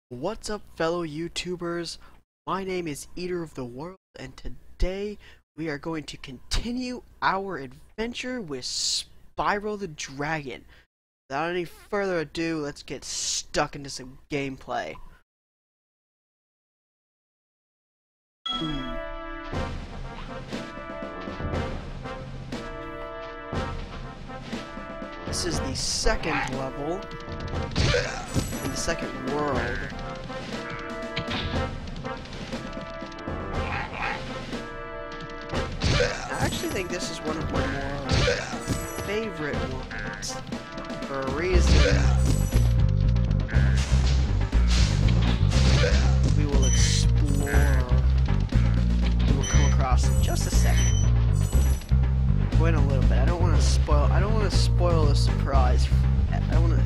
What's up, fellow YouTubers? My name is Eater of the World, and today we are going to continue our adventure with Spyro the Dragon. Without any further ado, let's get stuck into some gameplay. This is the second level in the second world. I actually think this is one of my more favorite ones for a reason. We will explore. We will come across in just a second. Wait a little bit. I don't want to spoil the surprise. I want to.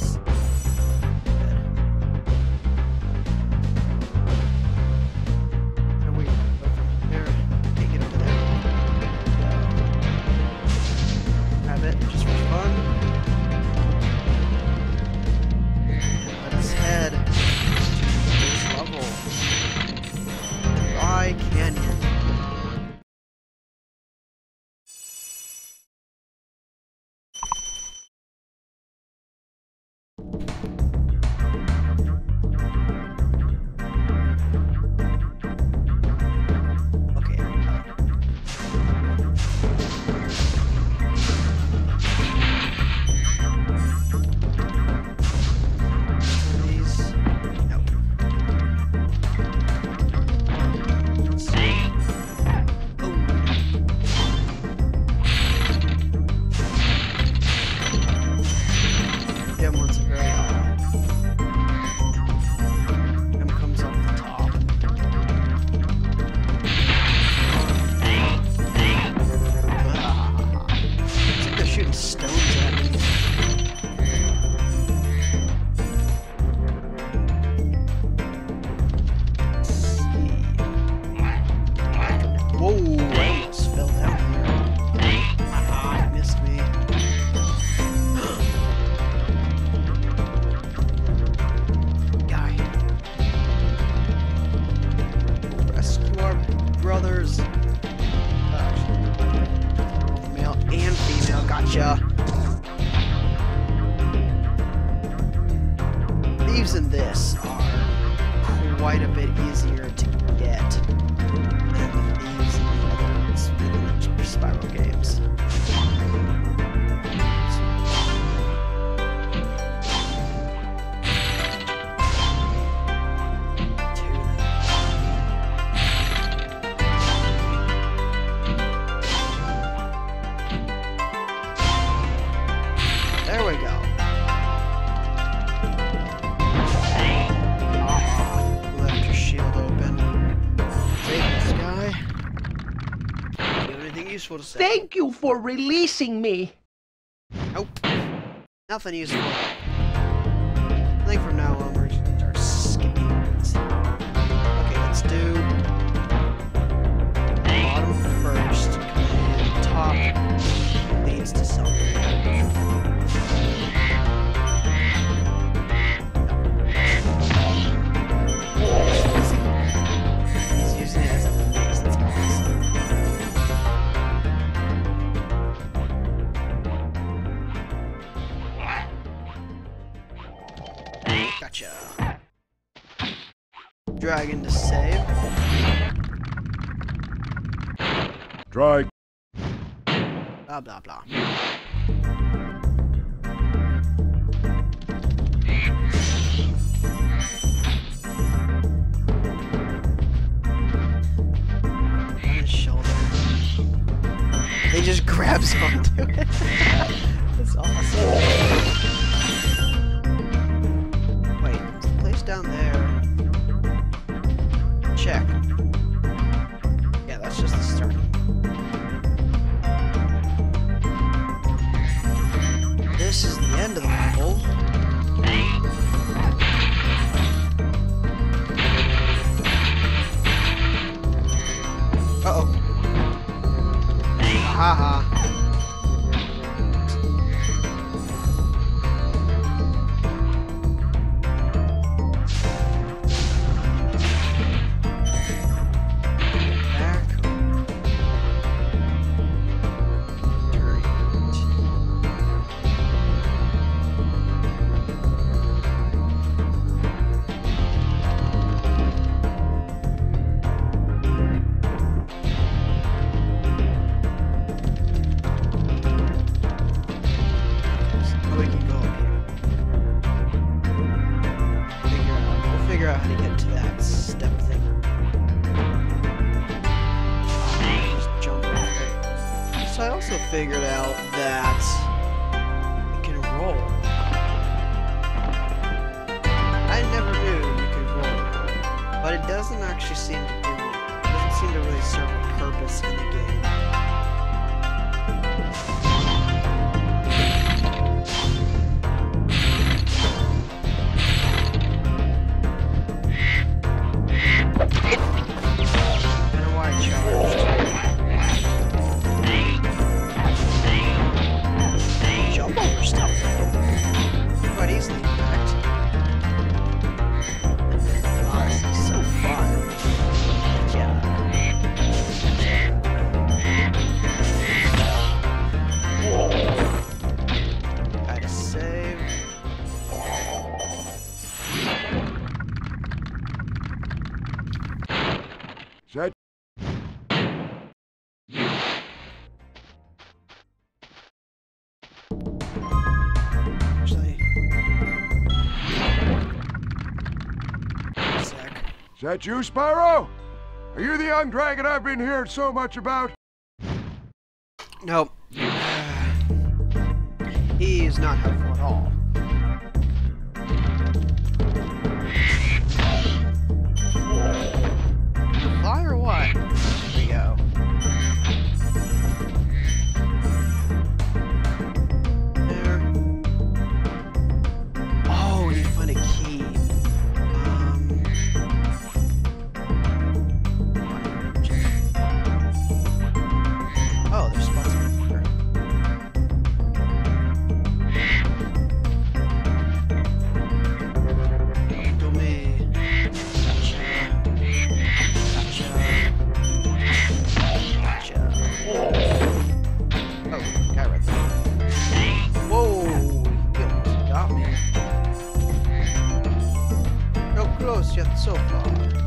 Thieves in this are quite a bit easier to get than the thieves in the other Spyro games. There we go. Left your shield open. Take this guy. Do you have anything useful to say? Thank you for releasing me. Nope. Nothing useful. I think from now on we're just gonna start skipping words. Okay, let's do bottom first. And top leads to something. Gotcha. Dragon to save. Try. Blah blah blah. On his shoulder. He just grabs onto it. That's awesome. Down there. Check. Yeah, that's just the start. This is the end of the level. Uh-oh. Haha. out how to get to that step thing. Just jump right there. So I also figured out that it can roll. I never knew you could roll, but it doesn't actually seem to do. It doesn't seem to really serve a purpose in the game. Set. Actually, sec. Is that you, Spyro? Are you the young dragon I've been hearing so much about? Nope. He's not helpful at all. Fly or what? There we go. There. Oh, we need to find a key. Oh, there's spots everywhere. Do me. Gotcha. Gotcha. Oh, guy right there. Whoa! You almost got me. No close yet so far.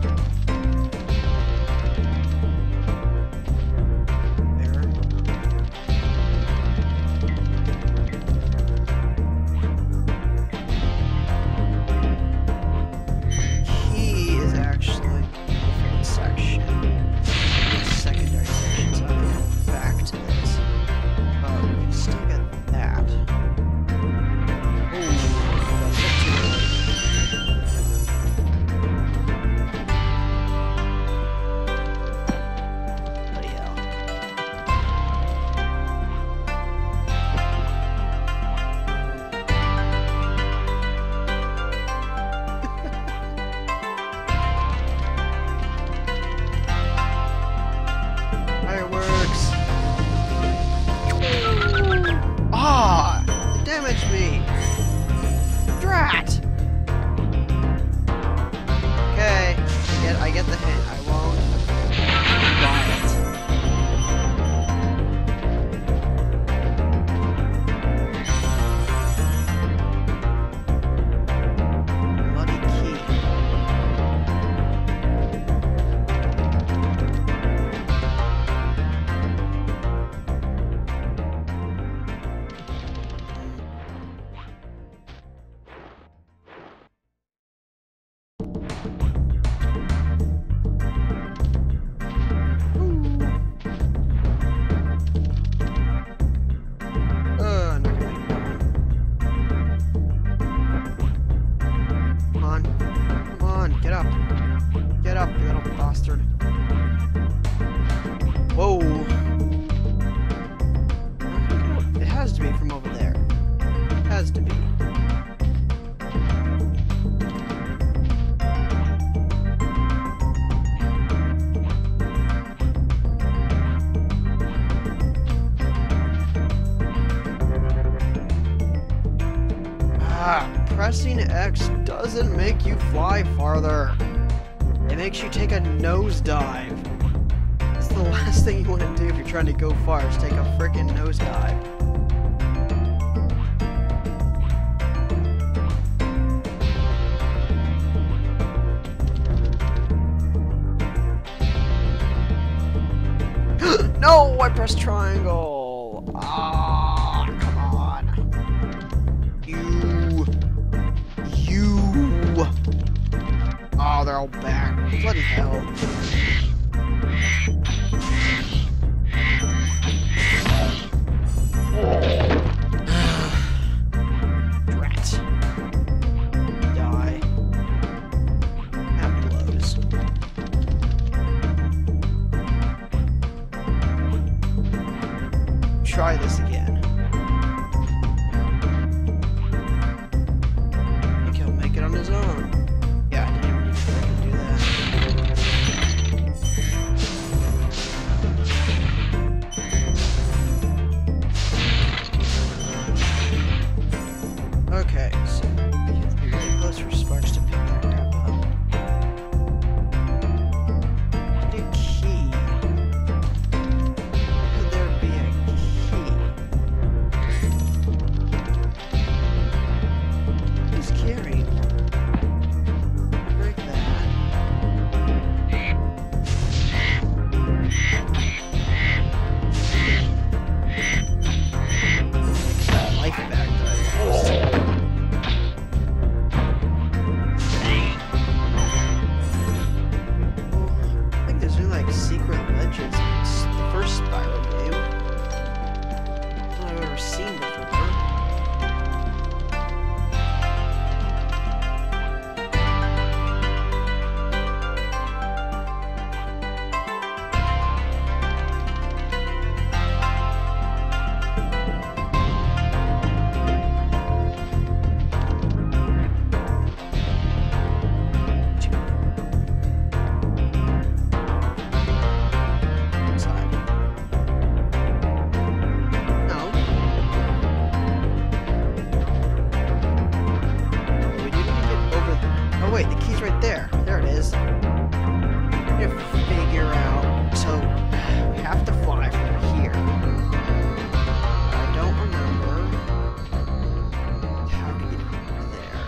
I get the hint. I won't buy it. Bloody key. Get up, you little bastard. Whoa. It has to be from over there. It has to be. Pressing X doesn't make you fly farther. It makes you take a nosedive. That's the last thing you want to do if you're trying to go far, is take a frickin' nosedive. No, I pressed triangle. Ah, come on. You. Ow, back. Bloody hell. Drat. Die. That blows. Try this again. I think he'll make it on his own. Yeah, I didn't even need to freaking do that. Okay, so you have to be really close for Sparks to pick that crap up. Need a key. Could there be a key? Who's carrying one? Break that. Life back that I lost. I think there's new like secret ledges in the first Spyro game. Not I've ever seen before. Inside. No. We do need to get over the... Oh wait, the key's right there. There it is. We need to figure out... So, we have to fly from here. I don't remember how to get over there.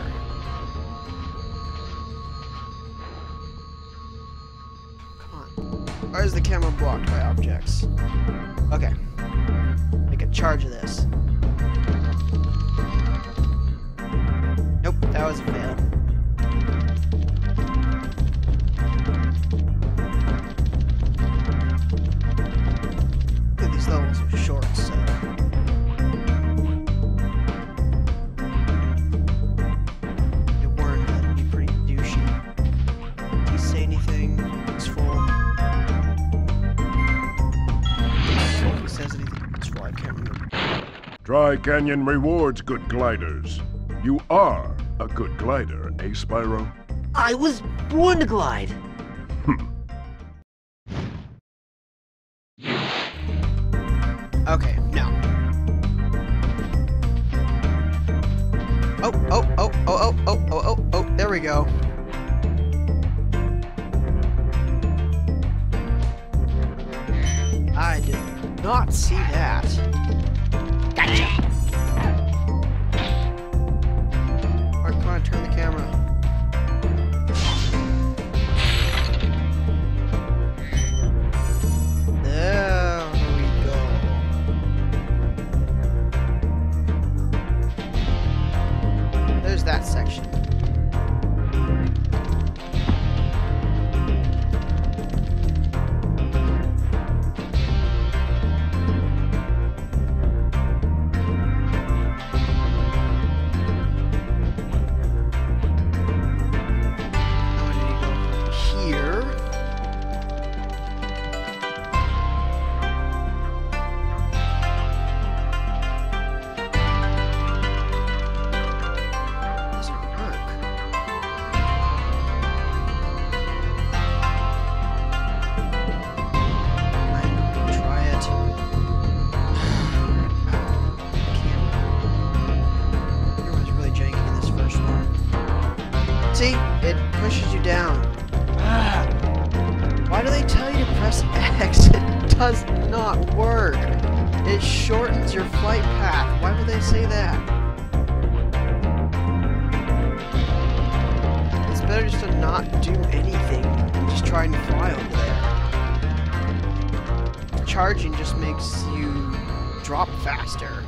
Come on. Why is the camera blocked by objects? Okay. Make a charge of this. Nope, that was a fail. These levels are short, so... You warned that'd be pretty douchey. Did he say anything useful? If he says anything useful, I can't remember. Dry Canyon rewards good gliders. You are a good glider, eh, Spyro? I was born to glide. Okay, now. Oh, there we go. I did not see that. Gotcha! Alright, come on, turn the camera. There we go. There's that section. Now I need to go here. Doesn't work. I'm gonna try it. Camera's really janky in this first one. See? It pushes you down. Why do they tell you to press X? It does not work. It shortens your flight path. Why would they say that? It's better just to not do anything and just try and fly over there. Charging just makes you drop faster.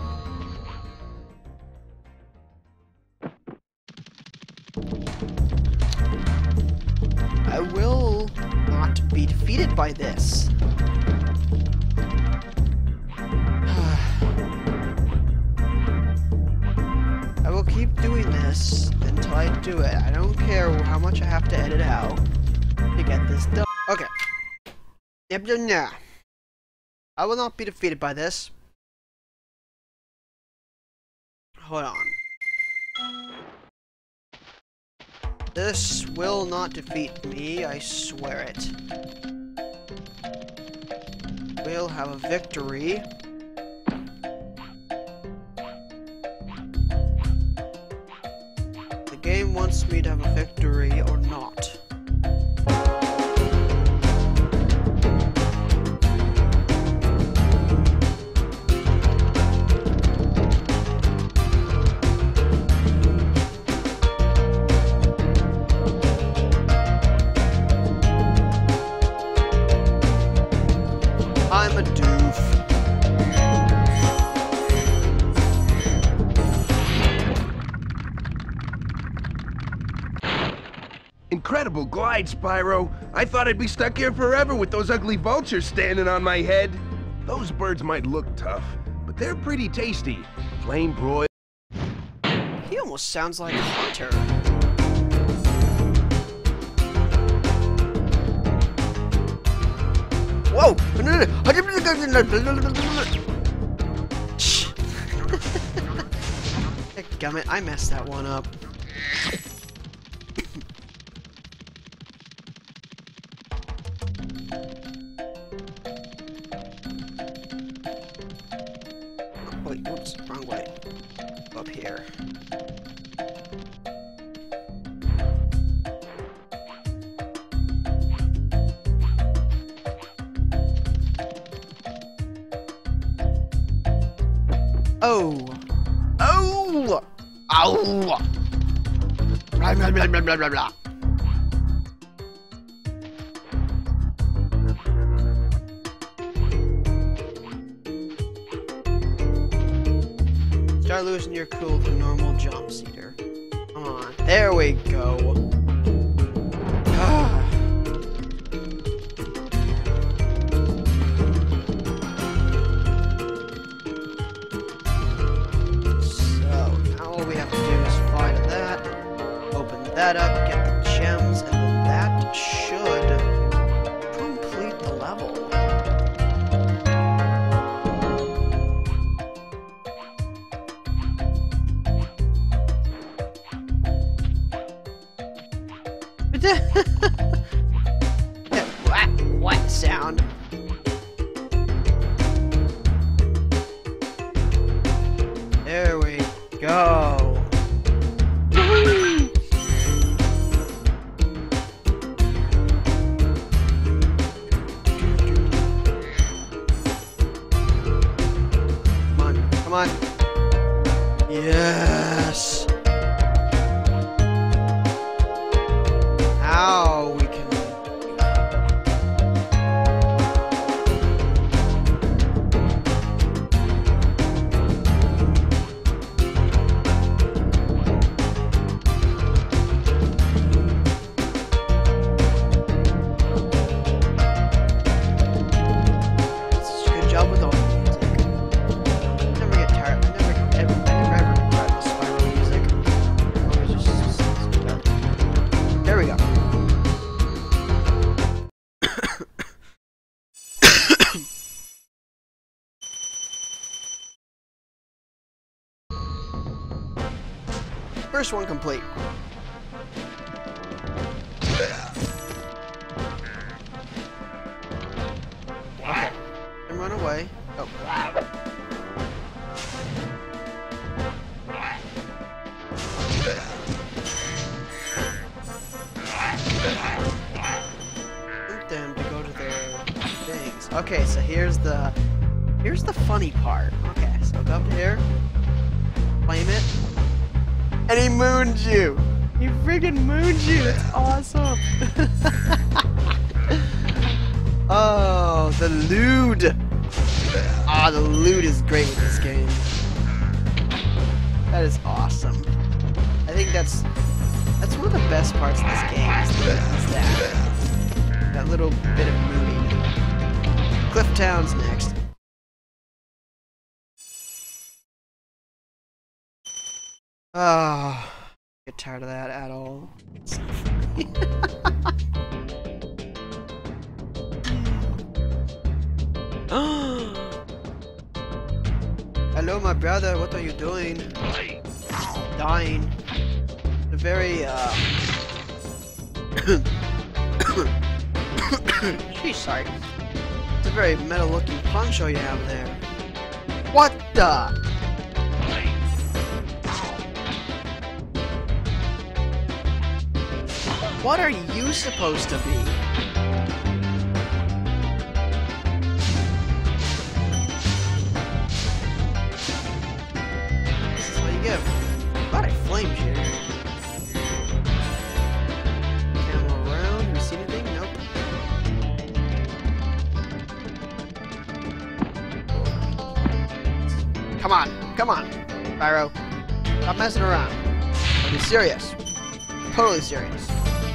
I will not be defeated by this. I will keep doing this until I do it. I don't care how much I have to edit out to get this done. Okay. Yep, yeah. I will not be defeated by this. Hold on. This will not defeat me, I swear it. We'll have a victory. The game wants me to have a victory or not. I'm a doof. Incredible glide, Spyro. I thought I'd be stuck here forever with those ugly vultures standing on my head. Those birds might look tough, but they're pretty tasty. Flame broiled. He almost sounds like Hunter. Whoa! Gummit, I messed that one up. Wait, oops, wrong way. Up here. Oh! Oh! Ow! Blah, blah, blah, blah, blah, blah, blah. Start losing your cool to normal jump, Cedar. Come on. There we go. Ah. That up, get the gems, and that should complete the level. What sound? There we go. Come on. Yes. Now we can. Good job with all. There we go. First one complete. Okay. And run away. Oh. Them to go to their things. Okay, so here's the funny part. Okay, so go up here, claim it, and he mooned you. He friggin' mooned you. It's awesome. Oh, the loot. Ah, the loot is great with this game. That is awesome. I think that's That's one of the best parts of this game. Is that little bit of moving. Cliff Town's next. Oh, get tired of that at all. Hello, my brother. What are you doing? Dying. A very Sheesh, sorry. It's a very metal-looking poncho you have there. What the? What are you supposed to be? This is what you get. Got a flame shooter. Camera around. Have you seen anything? Nope. Come on, come on, Spyro. Stop messing around. I'll be serious. Totally serious.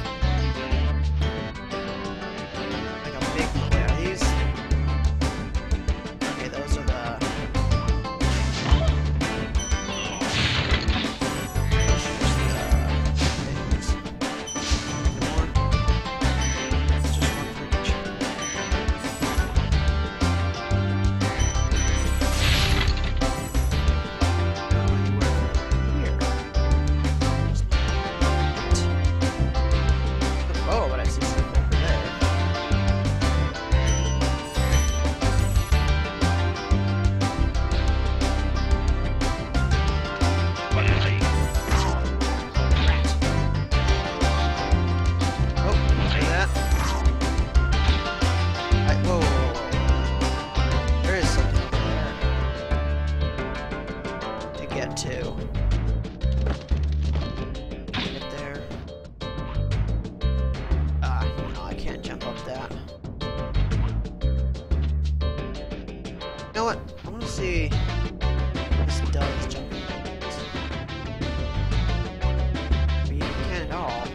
Like a big one. Yeah, these. Okay, those are the. Things. More. Just one for each. Oh, but I see something over there. Oh, see that? Whoa, whoa, whoa, whoa. There is something over there to get to. Get there. No, I can't jump up that. You know what? I want to see if this does jump. Maybe it can at all.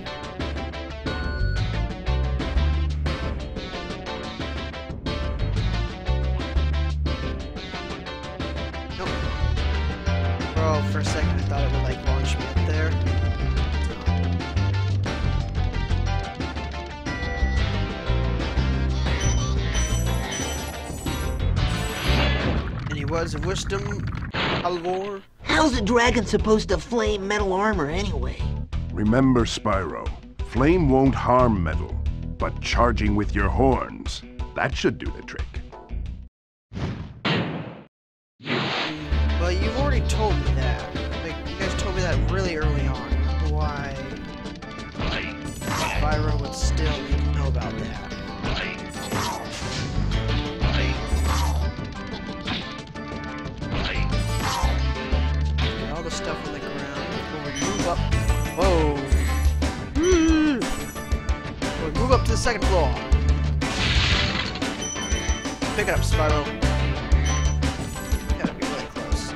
Nope. Bro, for a second I thought it would like launch me up there. Any words of wisdom, Alvor? How's a dragon supposed to flame metal armor anyway? Remember, Spyro, flame won't harm metal, but charging with your horns, that should do the trick. Well, you've already told me that. Like, you guys told me that really early on. Why Spyro would still need to know about that. Get all the stuff on the ground before we move up. Whoa! We'll move up to the second floor. Pick it up, Spyro. Gotta be really close.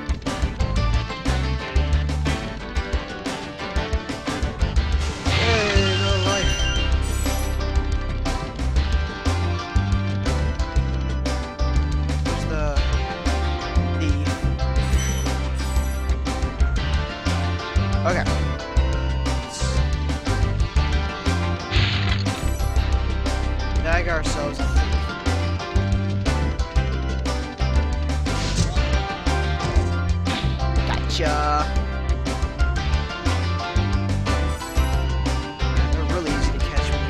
Hey, no life. Where's the thief? Okay. Bag ourselves a thief. Gotcha. They're really easy to catch when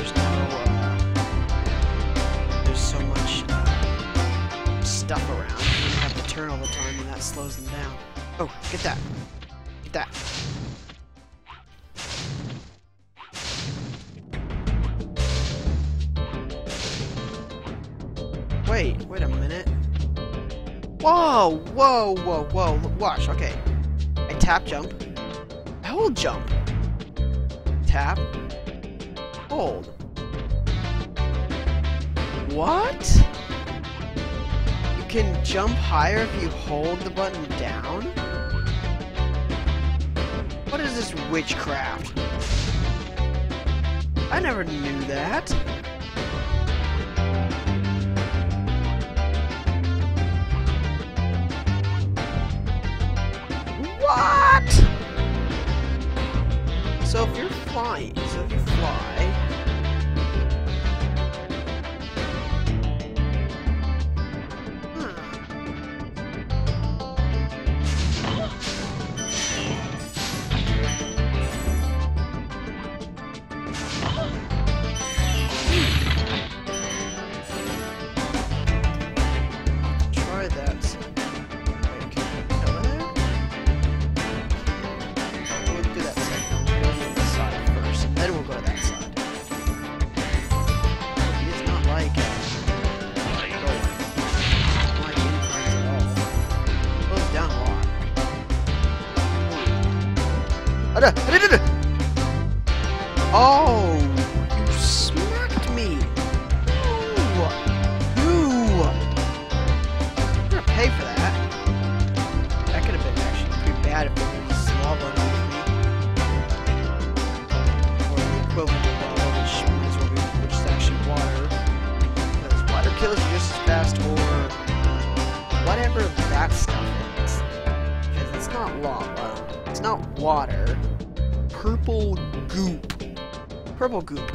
there's so much stuff around. You have to turn all the time, and that slows them down. Oh, get that. Get that. Wait a minute. Whoa, whoa, whoa, whoa. Watch, okay. I tap jump. I hold jump. Tap. Hold. What? You can jump higher if you hold the button down? What is this witchcraft? never knew that. What? So if you're flying, try that. Like, hello? We'll do that second. We'll go to this side first, and then we'll go to that side. He does not like inclines at all. He goes down a lot. Oh, you smacked me. You're gonna pay for that. That could have been actually pretty bad if there was lava underneath me. Or the equivalent of lava, which is actually water. Because water kills you just as fast, or whatever that stuff is. Because it's not lava. It's not water. Purple goop. Purple goop.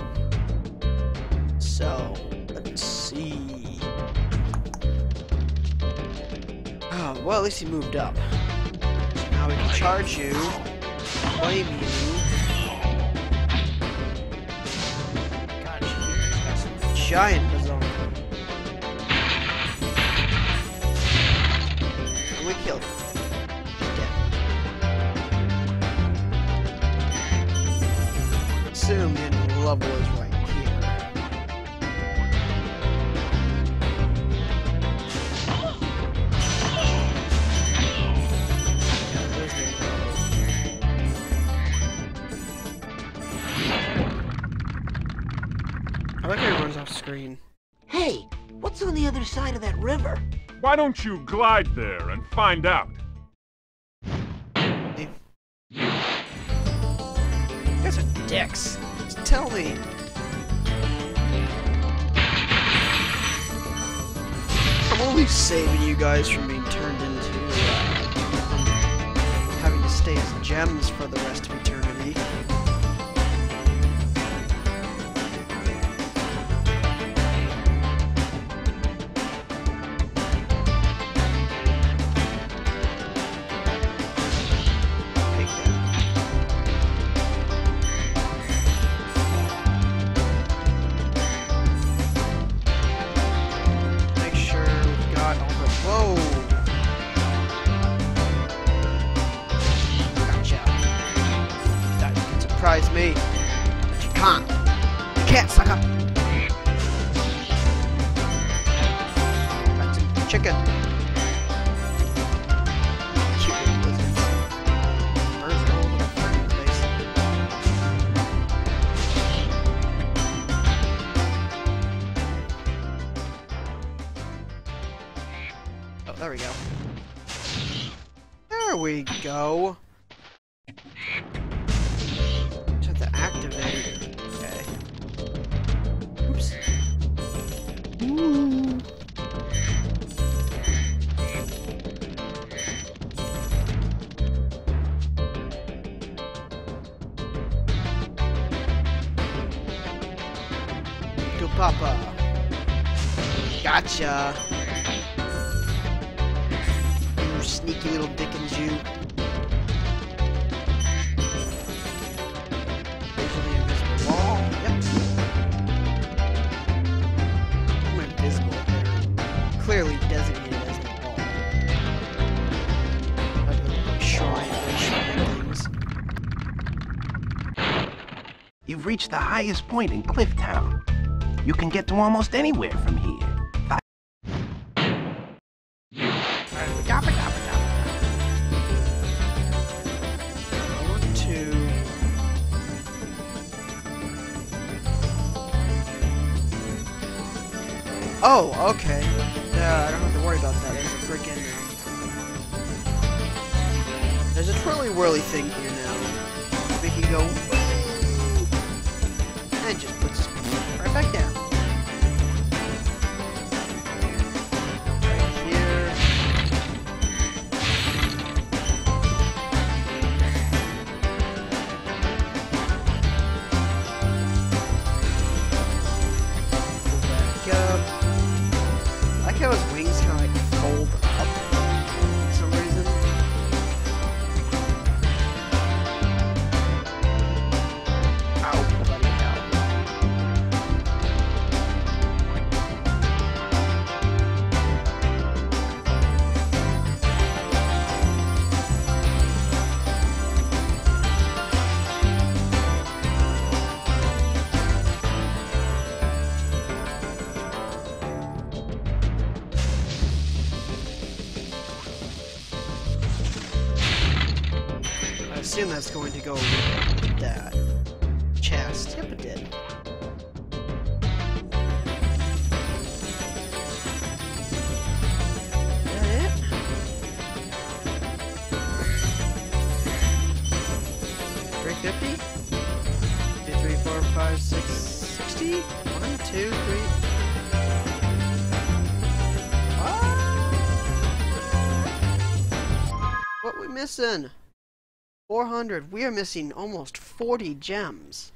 So, let's see. Oh, well, at least he moved up. So now we can charge you, flame you. God, he's got some giant bazooka. And we killed him. Assume the end of the level is right here. Yeah, there's the I like how he runs off screen. Hey, what's on the other side of that river? Why don't you glide there and find out? You guys are dicks. Just tell me. I'm only saving you guys from being turned into having to stay as gems for the rest of eternity. Surprise me. But you can't. You can't, sucker. That's a chicken. Cute little lizards. Birds are all over the fucking place. Oh, there we go. There we go. Activate. Okay. Oops. Ooh. Go Papa. Gotcha. You sneaky little Dickens, you. Clearly designated as a wall. Like the shrine things. You've reached the highest point in Clifftown. You can get to almost anywhere from here. Oh, okay. I don't have to worry about that. There's a freaking... There's a twirly-whirly thing here now. We can go... And just puts us right back down. Right here. Pull back up. I like how his wings kind of like fold up for some reason. Ow, buddy, ow. I assume that's going to go with that chest. Yep, it did. That it? 350? 2, 3, 4, 5, 6, 60? 1, 2, 3. What we missing? 400. We are missing almost 40 gems.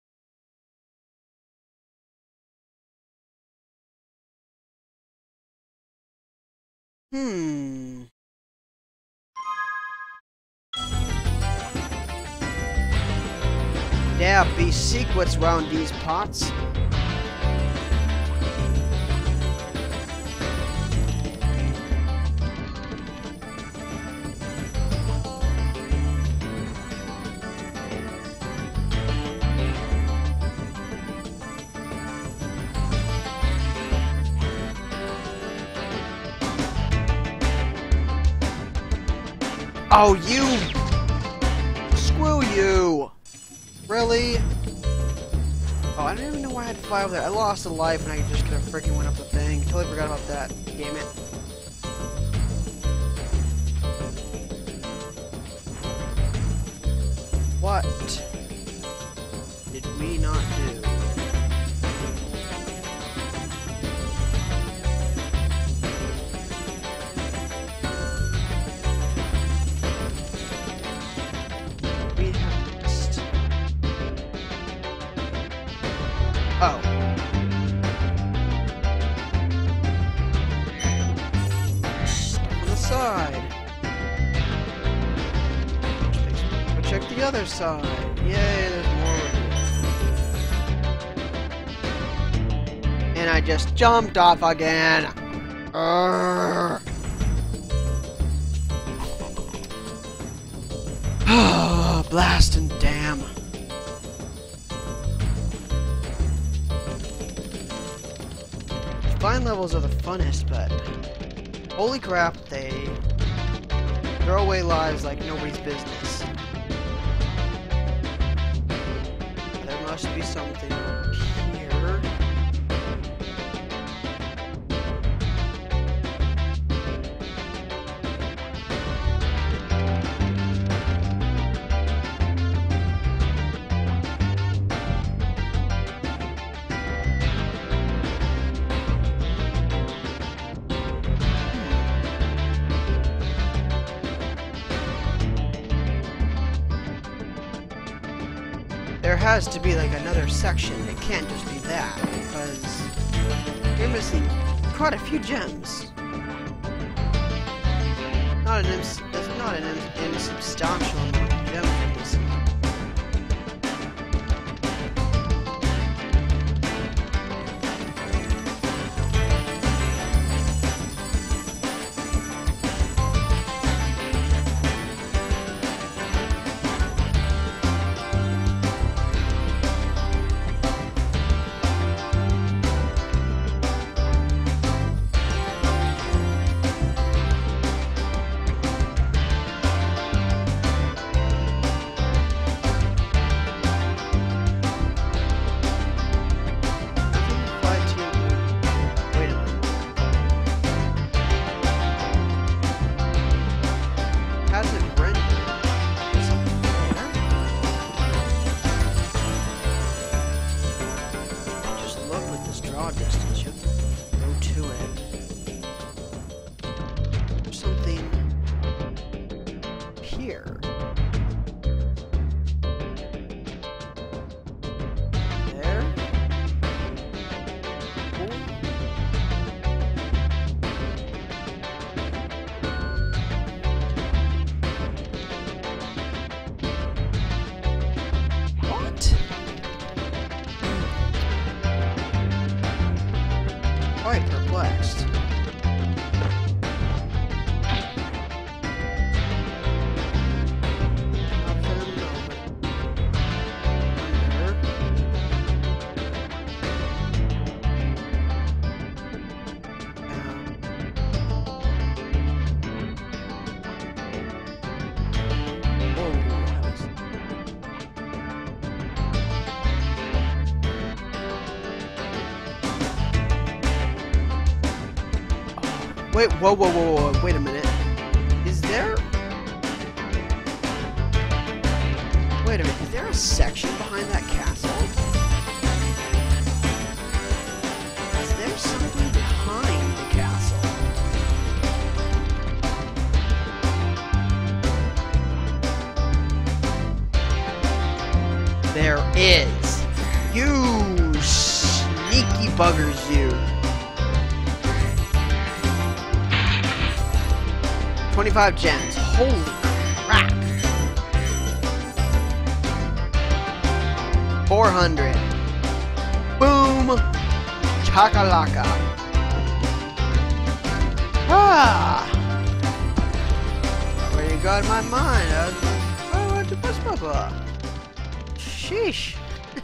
Yeah, be secrets round these pots. Oh, you! Screw you! Really? Oh, I didn't even know why I had 5 there. I lost a life and I just could have freaking went up the thing. Totally forgot about that. Damn it. What did we not do? We have missed. Oh. On the side. Go check the other side. Yay, there's more. And I just jumped off again. Urgh. Blast and damn. Fine levels are the funnest, but holy crap, they throw away lives like nobody's business. There must be something up here. There has to be like another section. It can't just be that, because you're missing quite a few gems. That's not an insubstantial amount of gems you're missing. draw distance. You have to go to it. There's something here. There. What? Quite perplexed. Wait, whoa, wait a minute. Is there... Wait a minute, is there a section behind that castle? Is there something behind the castle? There is. You sneaky buggers, you. 25 gems. Holy crap. 400. Boom. Chakalaka. Ah. Where you got my mind? I went to push Papa. Sheesh.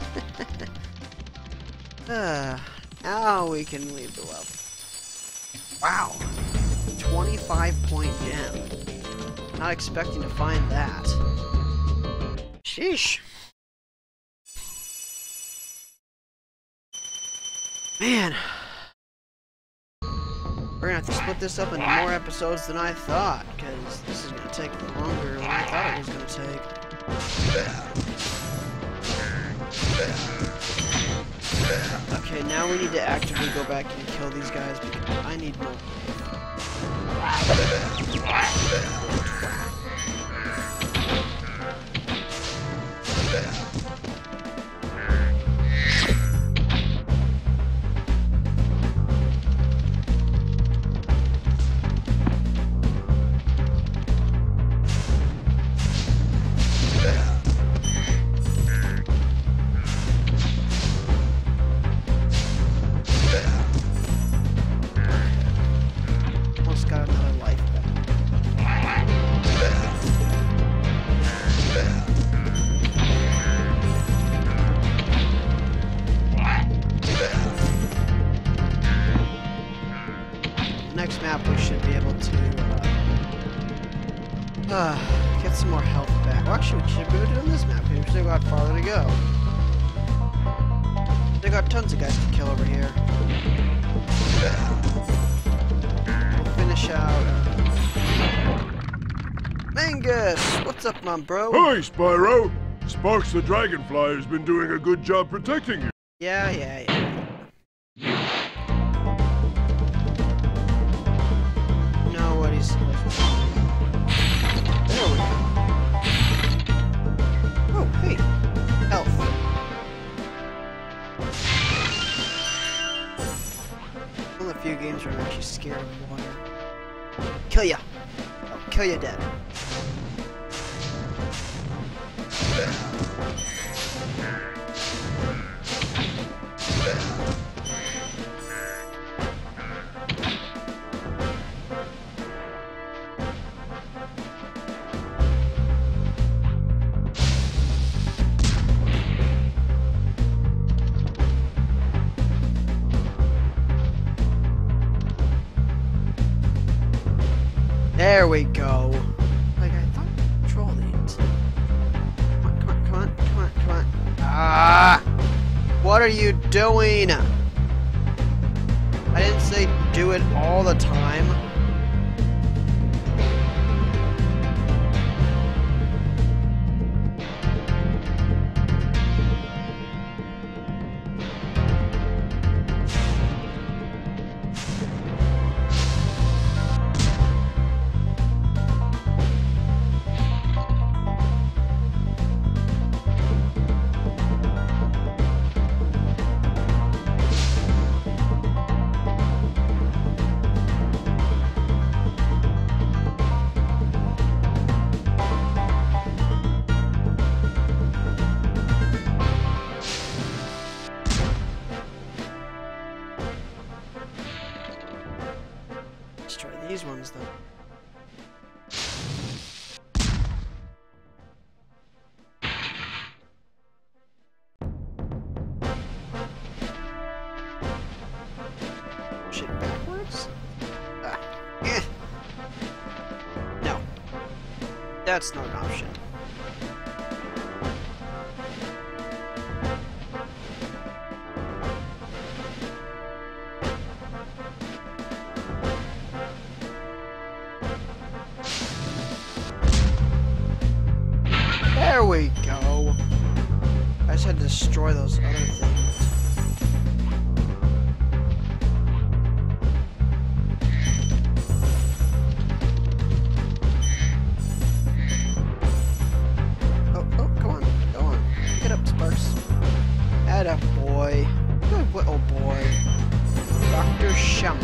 Now we can leave the level. Wow. 25-point gem. Not expecting to find that. Sheesh. Man. We're gonna have to split this up into more episodes than I thought, because this is gonna take longer than I thought it was gonna take. Okay, now we need to actively go back and kill these guys because I need more. Next map we should be able to get some more health back. Well, actually, we should be doing this map because we still got farther to go. They got tons of guys to kill over here. We'll finish out. Mangus, what's up, my bro? Hey, Spyro! Sparks the Dragonfly has been doing a good job protecting you. Yeah. Nobody's. There we go. Oh, hey. Health. One of the few games where I'm actually scared of water. Kill ya! I'll kill ya dead. There we go. Like I thought I could control these. Come on. Ah! What are you doing? I didn't say do it all the time. these ones though. Shit backwards? Ah. Eh. No. That's not an option. There we go. I just had to destroy those other things. Oh, come on. Go on. Pick it up, Sparks. Atta boy. Good little boy. Dr. Shump.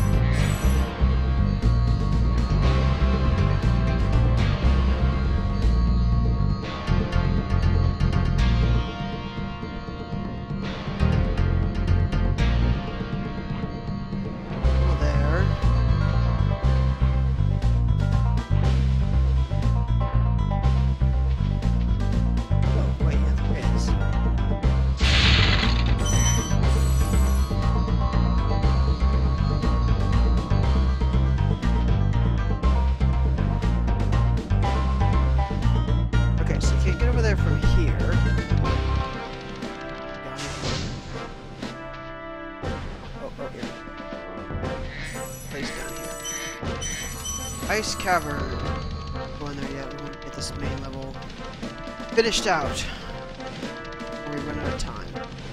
Ice Cavern. Going there yet. We want to get this main level finished out. Or we run out of time.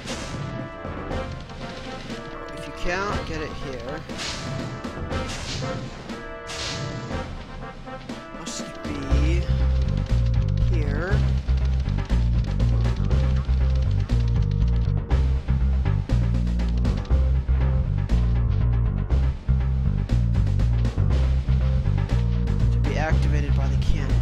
If you can't get it here, must be here. Activated by the cannon.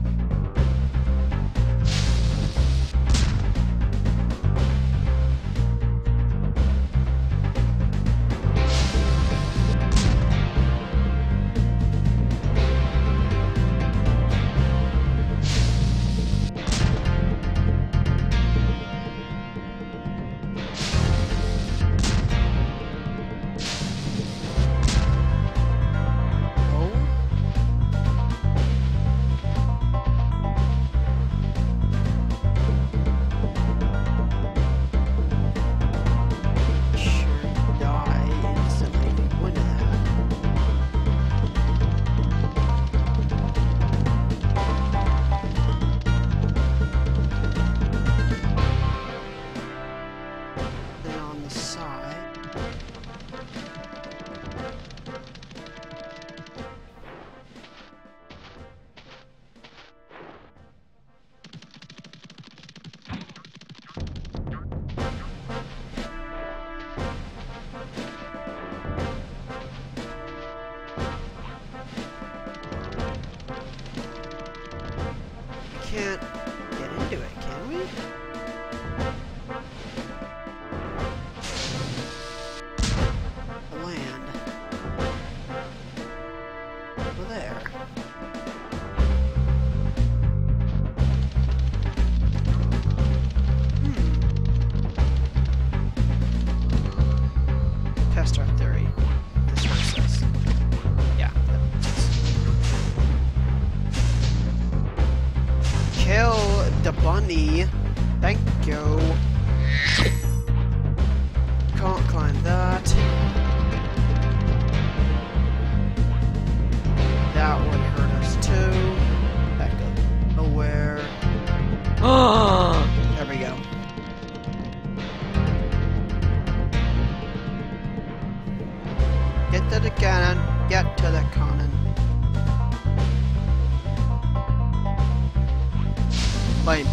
Can't get into it, can we? The land. Over there. Test our theory. This makes sense. Yeah, that makes sense. Kill the bunny. Thank you. Can't climb that. That would hurt us too. That goes nowhere. There we go. Get to the cannon. Get to the cannon. Lame.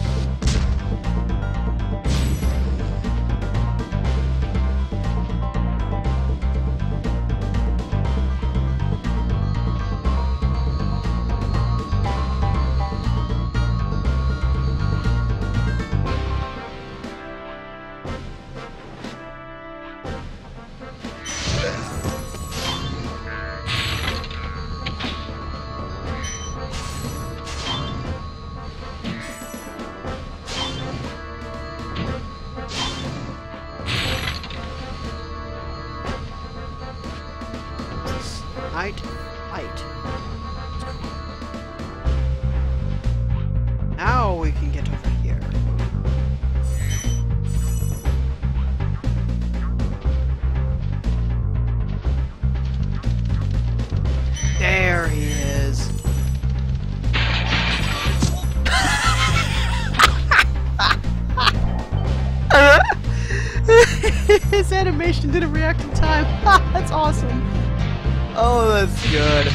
night light. Now we can get over here. There he is. His animation didn't react in time. That's awesome. Oh, that's good.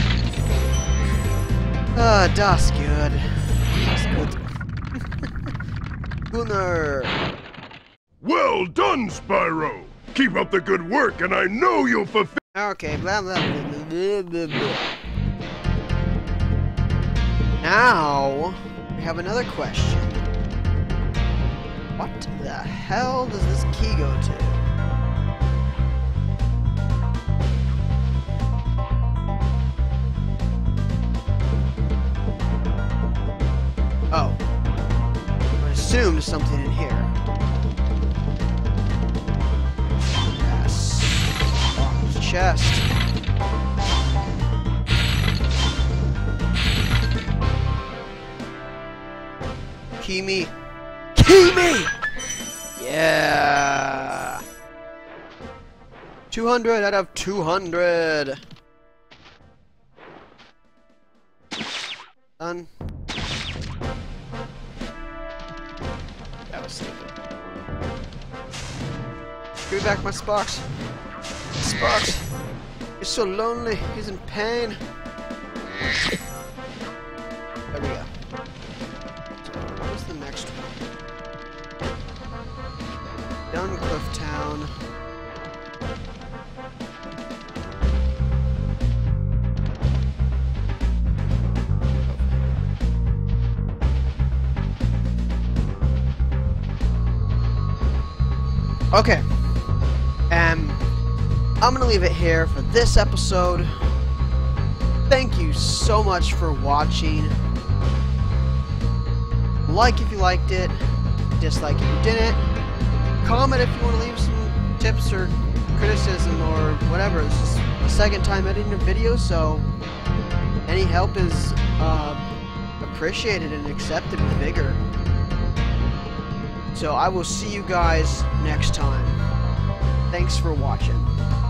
Das good. Das good. Gunnar. Well done, Spyro! Keep up the good work, and I know you'll fulfill. Okay, blah blah blah blah blah blah. Now we have another question. What the hell does this key go to? Oh. I assume there's something in here. Yes. Oh, there's a chest. Key me. Key me! Yeah! 200 out of 200! Done. That was stupid. Give me back my Sparks. Sparks! He's so lonely. He's in pain. There we go. Where's the next one? Duncliffe Town. Okay. I'm gonna leave it here for this episode. Thank you so much for watching. Like if you liked it, dislike if you didn't. Comment if you want to leave some tips or criticism or whatever. It's just the second time editing a video, so any help is appreciated and accepted with vigor. So I will see you guys next time. Thanks for watching.